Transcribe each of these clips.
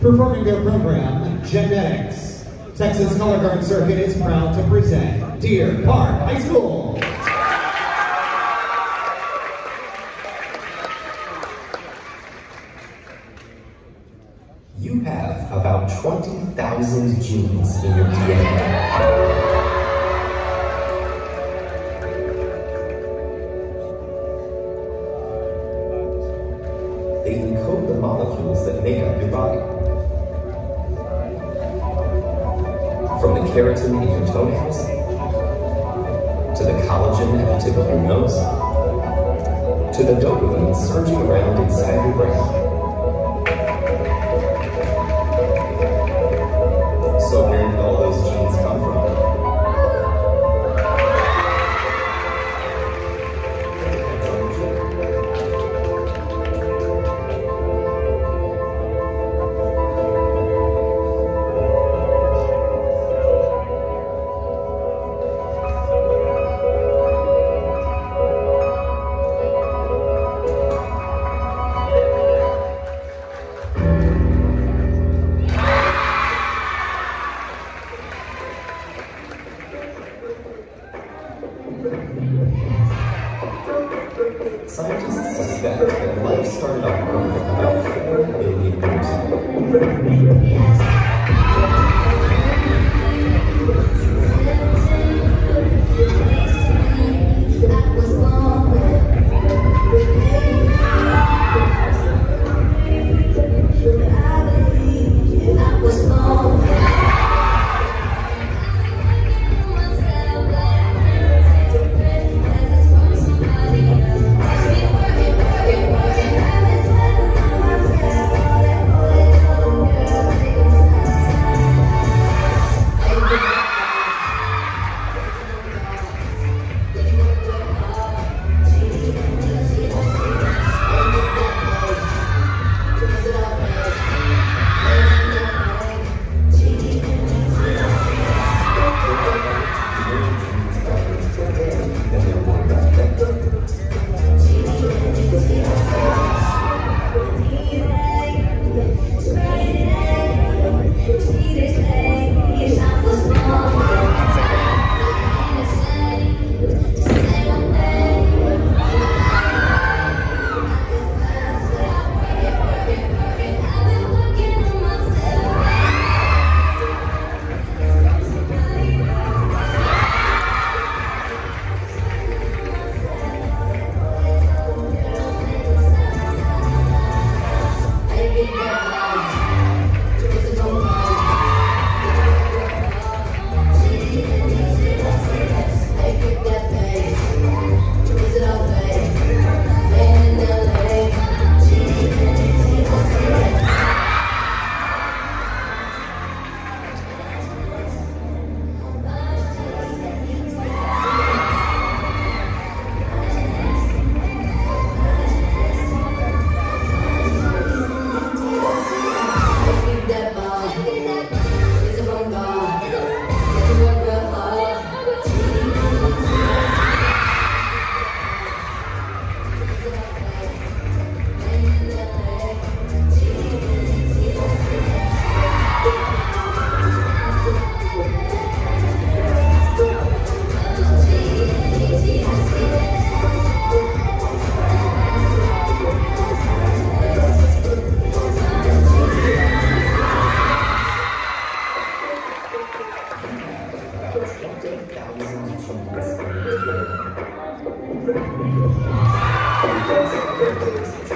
Performing their program, Genetics, Texas Color Guard Circuit is proud to present Deer Park High School. You have about 20,000 genes in your DNA. They encode the molecules that make up your body. From the keratin in your toenails, to the collagen at the tip of your nose, to the dopamine surging around inside your brain. So where did all those genes come from? Scientists suspect that life started on Earth about 4 billion years ago.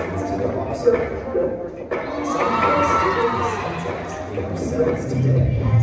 Today.